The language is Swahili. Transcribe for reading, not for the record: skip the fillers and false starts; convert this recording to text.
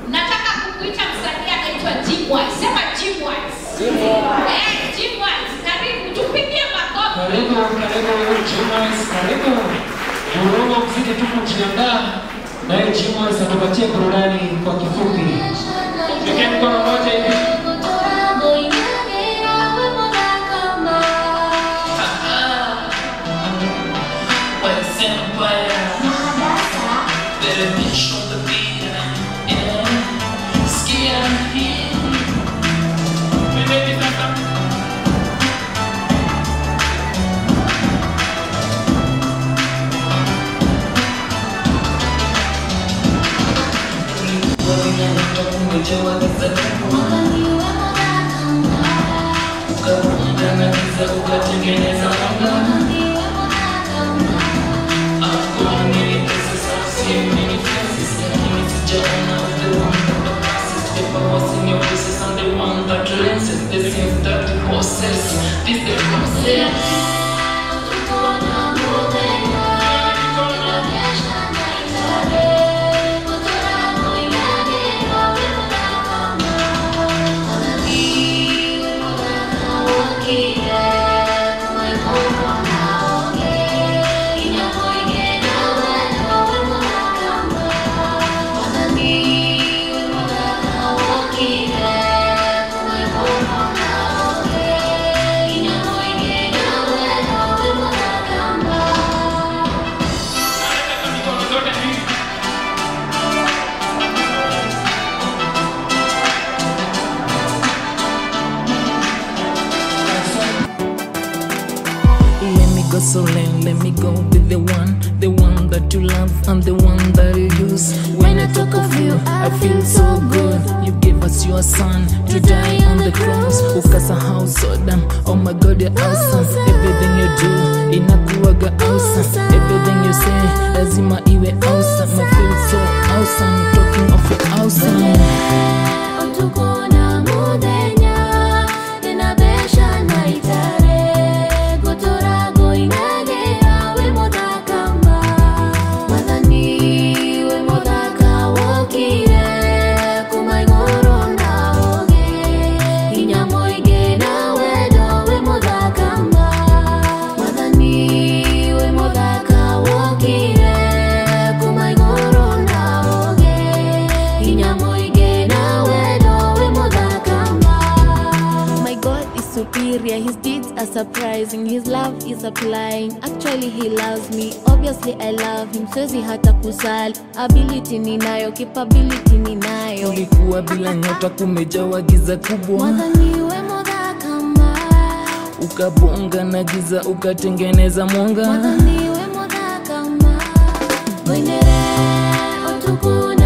Nataka kukuita msanii anaitwa Jimwise. Sema Jimwise. Jimwise. Karibu tupigie makofi. Karibu Jimwise, karibu. Unaomba mziki tu kujiandaa. Na Jimwise atupatie burudani kwa kifupi. Tukie mkono moja hivi. So let me go with the one that you love and the one that you use. When I talk of you, I feel so good. You gave us your son to die on the cross. Ukasahau so damn, oh my God, you're awesome. Everything you do, inakuwaga awesome. Everything you say, lazima iwe awesome. I feel so awesome, talking of your awesome. His deeds are surprising, his love is applying. Actually he loves me, obviously I love him. Siwezi hata kusali, ability ninayo, capability ninayo. Ulikuwa bila nyota kumejawa giza kubwa. Mwadhaniwe moda kama ukabonga na giza ukatengeneza mwanga. Mwadhaniwe moda kama Wendere otukuna